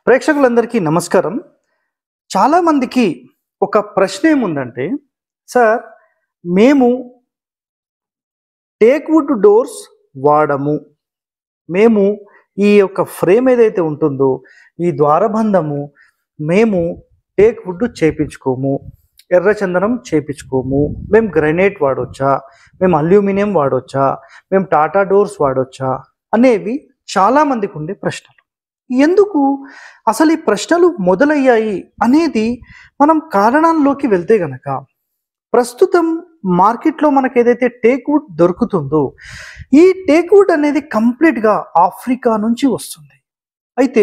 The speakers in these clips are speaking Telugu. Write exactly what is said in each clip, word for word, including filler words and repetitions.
ప్రేక్షకులందరికీ నమస్కారం. చాలా మందికి ఒక ప్రశ్న ఏముందంటే, సార్ మేము టేక్ వుడ్ డోర్స్ వాడము. మేము ఈ యొక్క ఫ్రేమ్ ఏదైతే ఉంటుందో ఈ ద్వారబంధము మేము టేక్ వుడ్ చేపించుకోము, ఎర్రచందనం చేపించుకోము, మేము గ్రనైట్ వాడొచ్చా, మేము అల్యూమినియం వాడొచ్చా, మేము టాటా డోర్స్ వాడొచ్చా అనేవి చాలామందికి ఉండే ప్రశ్నలు. ఎందుకు అసలు ఈ ప్రశ్నలు మొదలయ్యాయి అనేది మనం కారణాల్లోకి వెళ్తే గనక, ప్రస్తుతం మార్కెట్లో మనకు ఏదైతే టేక్ వుడ్ దొరుకుతుందో ఈ టేక్ వుడ్ అనేది కంప్లీట్గా ఆఫ్రికా నుంచి వస్తుంది. అయితే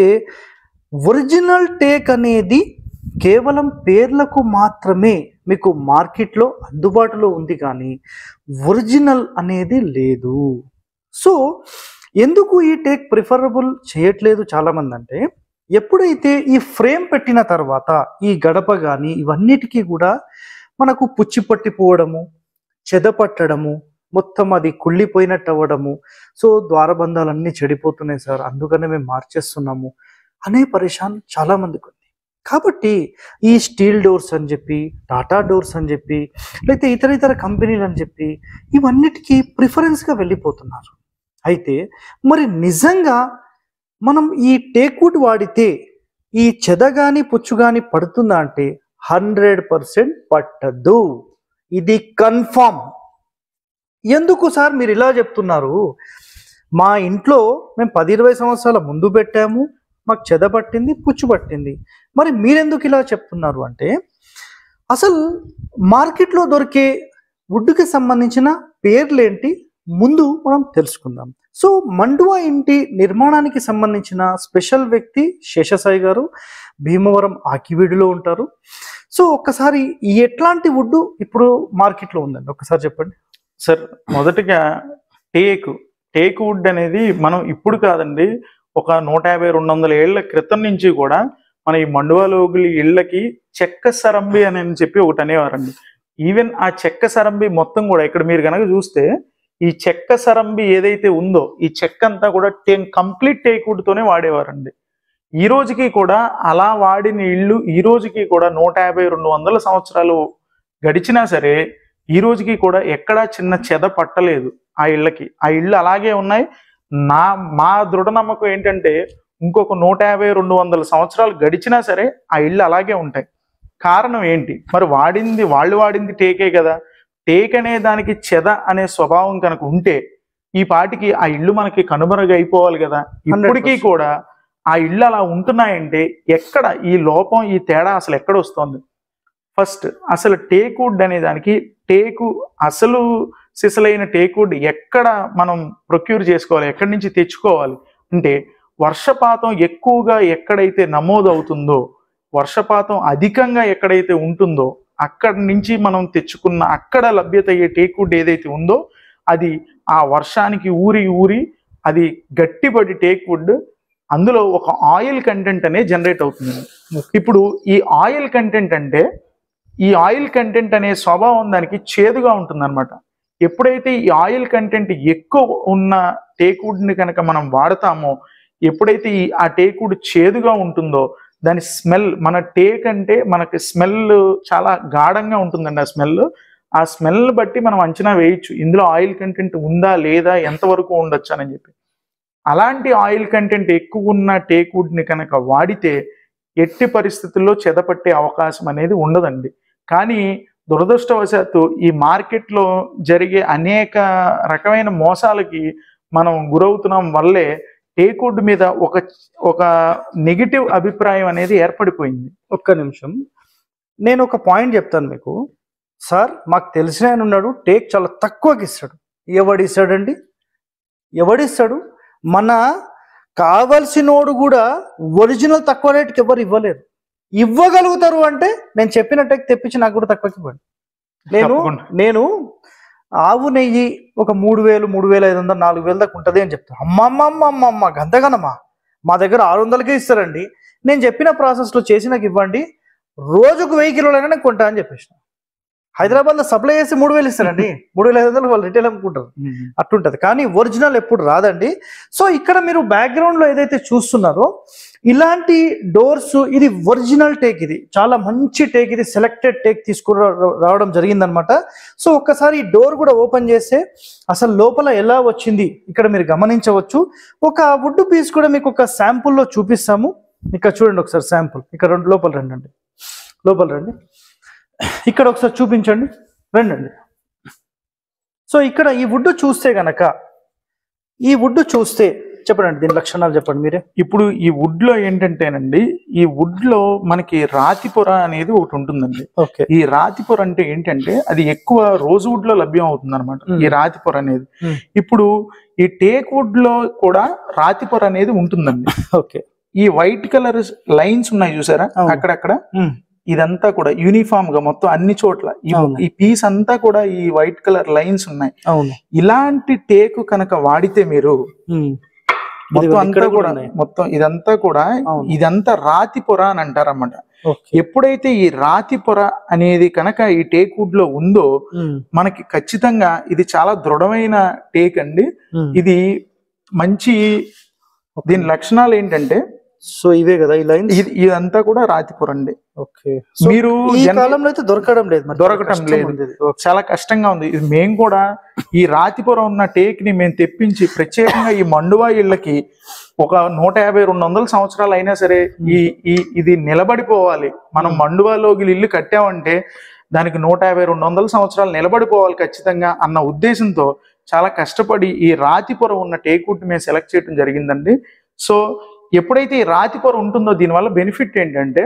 ఒరిజినల్ టేక్ అనేది కేవలం పేర్లకు మాత్రమే మీకు మార్కెట్లో అందుబాటులో ఉంది, కానీ ఒరిజినల్ అనేది లేదు. సో ఎందుకు ఈ టేక్ ప్రిఫరబుల్ చేయట్లేదు చాలామంది అంటే, ఎప్పుడైతే ఈ ఫ్రేమ్ పెట్టిన తర్వాత ఈ గడప కానీ ఇవన్నిటికీ కూడా మనకు పుచ్చి పట్టిపోవడము, చెదపట్టడము, మొత్తం అది కుళ్ళిపోయినట్టు అవ్వడము, సో ద్వారబంధాలన్నీ చెడిపోతున్నాయి సార్, అందుకనే మేము మార్చేస్తున్నాము అనే పరేషాన్ చాలామందికి ఉంది. కాబట్టి ఈ స్టీల్ డోర్స్ అని చెప్పి, టాటా డోర్స్ అని చెప్పి, లేకపోతే ఇతర ఇతర కంపెనీలు అని చెప్పి ఇవన్నిటికీ ప్రిఫరెన్స్గా వెళ్ళిపోతున్నారు. అయితే మరి నిజంగా మనం ఈ టేక్ వుడ్ వాడితే ఈ చెద కానీ పుచ్చు కానీ పడుతుందా అంటే హండ్రెడ్ పర్సెంట్ పట్టదు, ఇది కన్ఫామ్. ఎందుకు సార్ మీరు ఇలా చెప్తున్నారు? మా ఇంట్లో మేము పది ఇరవై సంవత్సరాల ముందు పెట్టాము, మాకు చెద పట్టింది, పుచ్చు పట్టింది, మరి మీరెందుకు ఇలా చెప్తున్నారు అంటే, అసలు మార్కెట్లో దొరికే వుడ్కి సంబంధించిన పేర్లేంటి ముందు మనం తెలుసుకుందాం. సో మండువా ఇంటి నిర్మాణానికి సంబంధించిన స్పెషల్ వ్యక్తి శేషసాయి గారు భీమవరం ఆకివీడులో ఉంటారు. సో ఒక్కసారి ఎట్లాంటి వుడ్ ఇప్పుడు మార్కెట్లో ఉందండి ఒక్కసారి చెప్పండి సార్. మొదటిగా టేక్ టేక్ వుడ్ అనేది మనం ఇప్పుడు కాదండి, ఒక నూట యాభై రెండు వందల ఏళ్ల క్రితం నుంచి కూడా మన ఈ మండువాలోగులి ఇళ్ళకి చెక్క సరంబి అని చెప్పి ఒకటి అనేవారండి. ఈవెన్ ఆ చెక్క సరంబి మొత్తం కూడా ఇక్కడ మీరు కనుక చూస్తే ఈ చెక్క సరంబి ఏదైతే ఉందో ఈ చెక్క అంతా కూడా టేన్ కంప్లీట్ టేక్ వుడ్ తోనే వాడేవారండి. ఈ రోజుకి కూడా అలా వాడిన ఇళ్ళు ఈ రోజుకి కూడా నూట యాభై రెండు వందల సంవత్సరాలు గడిచినా సరే ఈ రోజుకి కూడా ఎక్కడా చిన్న చెద పట్టలేదు ఆ ఇళ్ళకి. ఆ ఇళ్ళు అలాగే ఉన్నాయి. నా మా దృఢ నమ్మకం ఏంటంటే ఇంకొక నూట యాభై రెండు వందల సంవత్సరాలు గడిచినా సరే ఆ ఇళ్ళు అలాగే ఉంటాయి. కారణం ఏంటి? మరి వాడింది వాళ్ళు వాడింది టేకే కదా. టేక్ అనే దానికి చెద అనే స్వభావం కనుక ఉంటే ఈ పాటికి ఆ ఇళ్ళు మనకి కనుమరుగైపోవాలి కదా. ఇప్పటికీ కూడా ఆ ఇళ్ళు అలా ఉంటున్నాయంటే ఎక్కడ ఈ లోపం, ఈ తేడా అసలు ఎక్కడ వస్తుంది? ఫస్ట్ అసలు టేక్ వుడ్ అనే దానికి టేకు అసలు సిసలైన టేక్ వుడ్ ఎక్కడ మనం ప్రొక్యూర్ చేసుకోవాలి, ఎక్కడి నుంచి తెచ్చుకోవాలి అంటే, వర్షపాతం ఎక్కువగా ఎక్కడైతే నమోదు అవుతుందో, వర్షపాతం అధికంగా ఎక్కడైతే ఉంటుందో అక్కడి నుంచి మనం తెచ్చుకున్న అక్కడ లభ్యత అయ్యే టేక్ వుడ్ ఏదైతే ఉందో అది ఆ వర్షానికి ఊరి ఊరి అది గట్టిపడి టేక్ వుడ్ అందులో ఒక ఆయిల్ కంటెంట్ అనేది జనరేట్ అవుతుంది. ఇప్పుడు ఈ ఆయిల్ కంటెంట్ అంటే ఈ ఆయిల్ కంటెంట్ అనే స్వభావం దానికి చేదుగా ఉంటుందన్నమాట. ఎప్పుడైతే ఈ ఆయిల్ కంటెంట్ ఎక్కువ ఉన్న టేక్ వుడ్ని కనుక మనం వాడతామో, ఎప్పుడైతే ఈ ఆ టేక్ వుడ్ చేదుగా ఉంటుందో దాని స్మెల్, మన టేక్ అంటే మనకి స్మెల్ చాలా గాఢంగా ఉంటుందండి. ఆ స్మెల్ ఆ స్మెల్ బట్టి మనం అంచనా వేయచ్చు ఇందులో ఆయిల్ కంటెంట్ ఉందా లేదా, ఎంతవరకు ఉండొచ్చు అని చెప్పి. అలాంటి ఆయిల్ కంటెంట్ ఎక్కువ ఉన్న టేక్ వుడ్ని కనుక వాడితే ఎట్టి పరిస్థితుల్లో చెదపట్టే అవకాశం అనేది ఉండదండి. కానీ దురదృష్టవశాత్తు ఈ మార్కెట్లో జరిగే అనేక రకమైన మోసాలకి మనం గురవుతున్నాం వల్లే టేక్ వుడ్ మీద ఒక ఒక నెగిటివ్ అభిప్రాయం అనేది ఏర్పడిపోయింది. ఒక్క నిమిషం, నేను ఒక పాయింట్ చెప్తాను మీకు. సార్ మాకు తెలిసిన ఆయన ఉన్నాడు, టేక్ చాలా తక్కువకి ఇస్తాడు. ఎవడిస్తాడండి? ఎవడిస్తాడు? మన కావలసినోడు కూడా ఒరిజినల్ తక్కువ రేటుకి ఎవరు ఇవ్వలేరు. ఇవ్వగలుగుతారు అంటే నేను చెప్పిన టేక్ తెప్పించి నాకు కూడా తక్కువకి ఇవ్వండి. నేను నేను ఆవు నెయ్యి ఒక మూడు వేలు మూడు వేల ఐదు వందలు నాలుగు వేల దాకా ఉంటుంది అని చెప్తాను. అమ్మమ్మమ్మమ్మమ్మ గంతగనమ్మా, మా దగ్గర ఆరు వందలకే ఇస్తారండి. నేను చెప్పిన ప్రాసెస్లో చేసి నాకు ఇవ్వండి, రోజుకు వెయ్యి కిలోలైనా నేను కొంటా అని చెప్పేసిన. హైదరాబాద్ లో సప్లై చేసి మూడు వేలు ఇస్తారండి, మూడు వేల ఐదు వందలు వాళ్ళు రిటైల్ అమ్ముకుంటారు, అట్లుంటది. కానీ ఒరిజినల్ ఎప్పుడు రాదండి. సో ఇక్కడ మీరు బ్యాక్గ్రౌండ్ లో ఏదైతే చూస్తున్నారో ఇలాంటి డోర్స్, ఇది ఒరిజినల్ టేక్, ఇది చాలా మంచి టేక్, ఇది సెలెక్టెడ్ టేక్ తీసుకుని రావడం జరిగిందనమాట. సో ఒక్కసారి ఈ డోర్ కూడా ఓపెన్ చేస్తే అసలు లోపల ఎలా వచ్చింది ఇక్కడ మీరు గమనించవచ్చు. ఒక వుడ్ పీస్ కూడా మీకు ఒక శాంపుల్లో చూపిస్తాము. ఇక్కడ చూడండి ఒకసారి శాంపుల్, ఇక్కడ రెండు లోపల రండి అండి, లోపల రండి, ఇక్కడ ఒకసారి చూపించండి, రండి. సో ఇక్కడ ఈ వుడ్ చూస్తే గనక, ఈ వుడ్ చూస్తే చెప్పండి దీని లక్షణాలు చెప్పండి మీరే. ఇప్పుడు ఈ వుడ్ లో ఏంటంటేనండి, ఈ వుడ్ లో మనకి రాతి పొర అనేది ఒకటి ఉంటుందండి. ఓకే. ఈ రాతి పొర అంటే ఏంటంటే అది ఎక్కువ రోజ్ వుడ్ లో లభ్యం అవుతుంది అనమాట ఈ రాతి పొర అనేది. ఇప్పుడు ఈ టేక్ వుడ్ లో కూడా రాతి పొర అనేది ఉంటుందండి. ఓకే. ఈ వైట్ కలర్ లైన్స్ ఉన్నాయి చూసారా అక్కడక్కడ, ఇదంతా కూడా యూనిఫామ్ గా మొత్తం అన్ని చోట్ల ఈ పీస్ అంతా కూడా ఈ వైట్ కలర్ లైన్స్ ఉన్నాయి. ఇలాంటి టేకు కనుక వాడితే మీరు మొత్తం అంతా కూడా, మొత్తం ఇదంతా కూడా ఇదంతా రాతి పొర అని అంటారన్నమాట. ఎప్పుడైతే ఈ రాతి పొర అనేది కనుక ఈ టేక్ వుడ్ లో ఉందో మనకి ఖచ్చితంగా ఇది చాలా దృఢమైన టేక్ అండి. ఇది మంచి, దీని లక్షణాలు ఏంటంటే, సో ఇవే కదా ఈ లైన్స్, ఇదంతా కూడా రాతి పొర అండి. ఓకే. మీరు ఈ కాలంలో అయితే దొరకడం లేదు, దొరకటం లేదు, చాలా కష్టంగా ఉంది. ఇది మేము కూడా ఈ రాతి పొర ఉన్న టేక్ ని మేము తెప్పించి ప్రత్యేకంగా ఈ మండువా ఇళ్ళకి ఒక నూట యాభై రెండు వందల సంవత్సరాలు అయినా సరే ఈ ఈ ఇది నిలబడిపోవాలి. మనం మండువాలోకి ఇల్లు కట్టామంటే దానికి నూట యాభై రెండు వందల సంవత్సరాలు నిలబడిపోవాలి ఖచ్చితంగా అన్న ఉద్దేశంతో చాలా కష్టపడి ఈ రాతి పొర ఉన్న టేక్ వుడ్ మేము సెలెక్ట్ చేయడం జరిగిందండి. సో ఎప్పుడైతే ఈ రాతి పొర ఉంటుందో దీనివల్ల బెనిఫిట్ ఏంటంటే,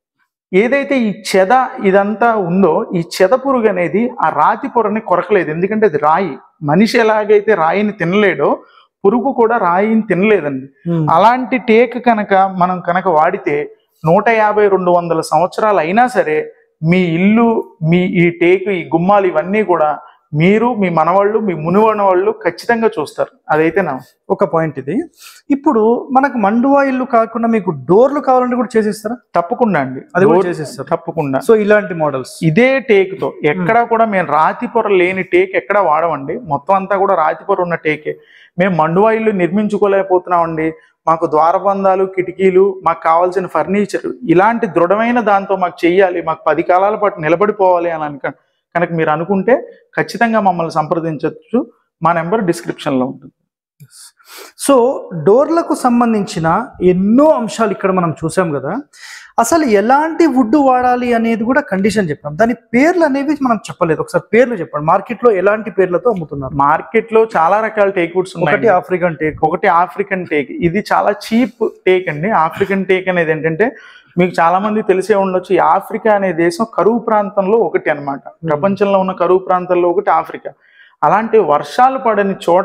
ఏదైతే ఈ చెద ఇదంతా ఉందో ఈ చెద పురుగు అనేది ఆ రాతి పొరని కొరకలేదు. ఎందుకంటే అది రాయి, మనిషి ఎలాగైతే రాయిని తినలేడో పురుగు కూడా రాయిని తినలేదండి. అలాంటి టేక్ కనుక మనం కనుక వాడితే నూట యాభై రెండు వందల సంవత్సరాలు అయినా సరే మీ ఇల్లు, మీ ఈ టేక్, ఈ గుమ్మాలు ఇవన్నీ కూడా మీరు, మీ మనవాళ్ళు, మీ మునివన వాళ్ళు ఖచ్చితంగా చూస్తారు. అదైతే నా ఒక పాయింట్. ఇది ఇప్పుడు మనకు మండువా ఇల్లు కాకుండా మీకు డోర్లు కావాలంటే కూడా చేసిస్తారా? తప్పకుండా అండి, అది కూడా చేసిస్తారు తప్పకుండా. సో ఇలాంటి మోడల్స్ ఇదే టేక్ తో ఎక్కడా కూడా మేము రాతి పొర లేని టేక్ ఎక్కడ వాడమండి. మొత్తం అంతా కూడా రాతి పొర ఉన్న టేకే. మేము మండువా ఇల్లు నిర్మించుకోలేకపోతున్నామండి, మాకు ద్వారబంధాలు, కిటికీలు, మాకు కావాల్సిన ఫర్నిచర్ ఇలాంటి దృఢమైన దాంతో మాకు చెయ్యాలి, మాకు పది కాలాల పాటు నిలబడిపోవాలి అని అనుక కనుక మీరు అనుకుంటే ఖచ్చితంగా మమ్మల్ని సంప్రదించవచ్చు. మా నెంబర్ డిస్క్రిప్షన్ లో ఉంటుంది. సో డోర్లకు సంబంధించిన ఎన్నో అంశాలు ఇక్కడ మనం చూసాం కదా. అసలు ఎలాంటి వుడ్ వాడాలి అనేది కూడా కండిషన్ చెప్పాం. దాని పేర్లు అనేవి మనం చెప్పలేదు. ఒకసారి పేర్లు చెప్పండి. మార్కెట్ లో ఎలాంటి పేర్లతో అమ్ముతున్నారు? మార్కెట్ లో చాలా రకాల టేక్ వుడ్స్ ఉన్నాయి. ఒకటి ఆఫ్రికన్ టేక్, ఒకటి ఆఫ్రికన్ టేక్. ఇది చాలా చీప్ టేక్ అండి. ఆఫ్రికన్ టేక్ అనేది ఏంటంటే మీకు చాలా మంది తెలిసే ఉండొచ్చు, ఈ ఆఫ్రికా అనే దేశం కరువు ప్రాంతంలో ఒకటి అన్నమాట. ప్రపంచంలో ఉన్న కరువు ప్రాంతాల్లో ఒకటి ఆఫ్రికా. అలాంటి వర్షాలు పడని చోట,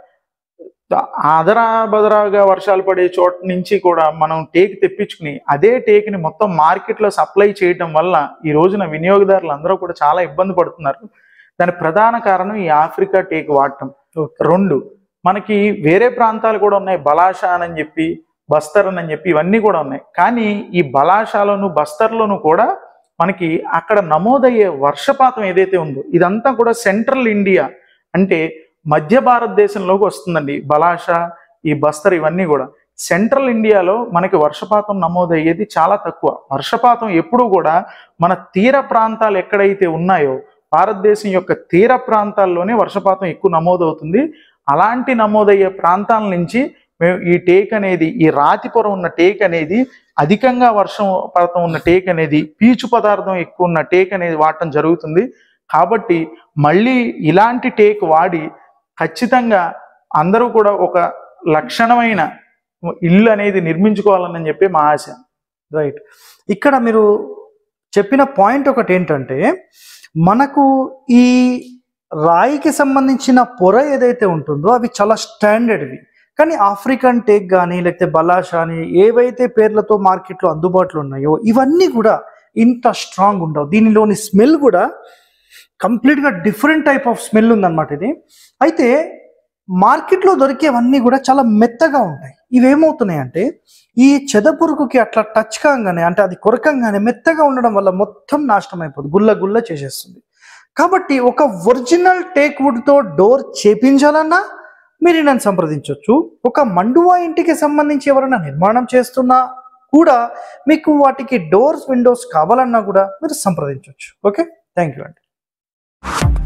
ఆదరా బదరాగా వర్షాలు పడే చోట నుంచి కూడా మనం టేక్ తెప్పించుకుని అదే టేక్ ని మొత్తం మార్కెట్ లో సప్లై చేయడం వల్ల ఈ రోజున వినియోగదారులు అందరూ కూడా చాలా ఇబ్బంది పడుతున్నారు. దాని ప్రధాన కారణం ఈ ఆఫ్రికా టేక్ వాడటం. రెండు, మనకి వేరే ప్రాంతాలు కూడా ఉన్నాయి, బలాషా అని చెప్పి, బస్తర్ అని చెప్పి, ఇవన్నీ కూడా ఉన్నాయి. కానీ ఈ బలాషాలోను బస్తర్లోను కూడా మనకి అక్కడ నమోదయ్యే వర్షపాతం ఏదైతే ఉందో ఇదంతా కూడా సెంట్రల్ ఇండియా అంటే మధ్య భారతదేశంలోకి వస్తుందండి. బలాషా, ఈ బస్తర్ ఇవన్నీ కూడా సెంట్రల్ ఇండియాలో మనకి వర్షపాతం నమోదయ్యేది చాలా తక్కువ. వర్షపాతం ఎప్పుడూ కూడా మన తీర ప్రాంతాలు ఎక్కడైతే ఉన్నాయో భారతదేశం యొక్క తీర ప్రాంతాల్లోనే వర్షపాతం ఎక్కువ నమోదవుతుంది. అలాంటి నమోదయ్యే ప్రాంతాల నుంచి మేము ఈ టేక్ అనేది, ఈ రాతి పొర ఉన్న టేక్ అనేది, అధికంగా వర్షం పడతం ఉన్న టేక్ అనేది, పీచు పదార్థం ఎక్కువ ఉన్న టేక్ అనేది వాడటం జరుగుతుంది. కాబట్టి మళ్ళీ ఇలాంటి టేక్ వాడి ఖచ్చితంగా అందరూ కూడా ఒక లక్షణమైన ఇల్లు అనేది నిర్మించుకోవాలని చెప్పి మా ఆశ. రైట్. ఇక్కడ మీరు చెప్పిన పాయింట్ ఒకటి ఏంటంటే, మనకు ఈ రాయికి సంబంధించిన పొర ఏదైతే ఉంటుందో అవి చాలా స్టాండర్డ్వి. కానీ ఆఫ్రికన్ టేక్ కానీ లేకపోతే బలాషా అని ఏవైతే పేర్లతో మార్కెట్లో అందుబాటులో ఉన్నాయో ఇవన్నీ కూడా ఇంత స్ట్రాంగ్ ఉండవు. దీనిలోని స్మెల్ కూడా కంప్లీట్గా డిఫరెంట్ టైప్ ఆఫ్ స్మెల్ ఉందన్నమాట ఇది. అయితే మార్కెట్లో దొరికేవన్నీ కూడా చాలా మెత్తగా ఉంటాయి. ఇవేమవుతున్నాయి అంటే ఈ చెదపురుగుకి అట్లా టచ్ కాగానే, అంటే అది కొరకంగానే మెత్తగా ఉండడం వల్ల మొత్తం నాశనం అయిపోతుంది, గుల్ల గుల్ల చేసేస్తుంది. కాబట్టి ఒక ఒరిజినల్ టేక్ వుడ్తో డోర్ చేపించాలన్నా మీరు నన్ను సంప్రదించవచ్చు. ఒక మండువా ఇంటికి సంబంధించి ఎవరైనా నిర్మాణం చేస్తున్నా కూడా మీకు వాటికి డోర్స్ విండోస్ కావాలన్నా కూడా మీరు సంప్రదించవచ్చు. ఓకే, థ్యాంక్ యూ అండి.